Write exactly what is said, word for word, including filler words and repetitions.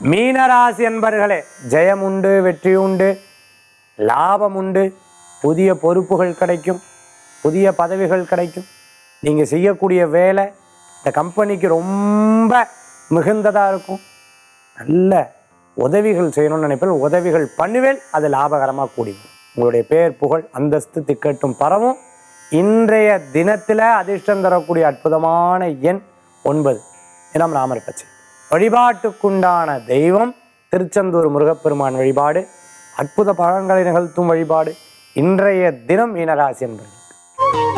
மீனராசி என்பர்களே, ஜெயம் உண்டு, வெற்றி உண்டு, லாபம் உண்டு, புதிய பொறுப்புகள் கிடைக்கும், புதிய பதவிகள் கிடைக்கும். நீங்கள் செய்யக்கூடிய வேலை இந்த கம்பெனிக்கு ரொம்ப மிகுந்ததாக இருக்கும். நல்ல உதவிகள் செய்யணும்னு நினைப்பேன், உதவிகள் பண்ணுவேன், அது லாபகரமாக கூடி உங்களுடைய பேர் புகழ் அந்தஸ்து திக்கட்டும் பரவும். இன்றைய தினத்தில் அதிர்ஷ்டம் தரக்கூடிய அற்புதமான எண் ஒன்பது, இனம் ராமர் பச்சை. வழிபாட்டுக்குண்டான தெய்வம் திருச்செந்தூர் முருகப்பெருமான் வழிபாடு, அற்புத பலன்களை நிகழ்த்தும் வழிபாடு. இன்றைய தினம் மீனராசி என்பது.